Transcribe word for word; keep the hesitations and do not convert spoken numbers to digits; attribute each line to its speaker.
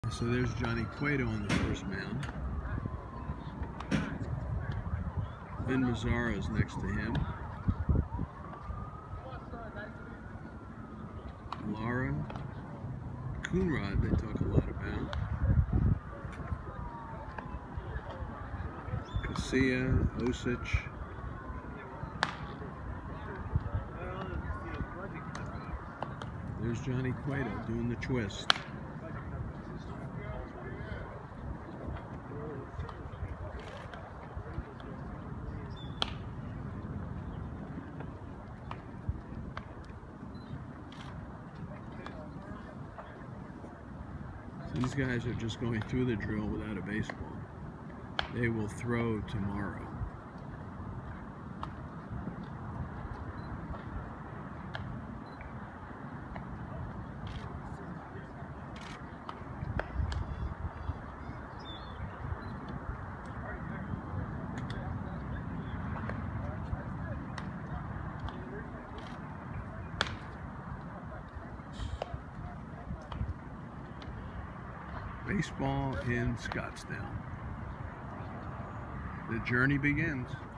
Speaker 1: So there's Johnny Cueto on the first mound. Vin Mazzara is next to him. Lara, Coonrod, they talk a lot about. Casilla, Osich. There's Johnny Cueto doing the twist. These guys are just going through the drill without a baseball. They will throw tomorrow. Baseball in Scottsdale. The journey begins.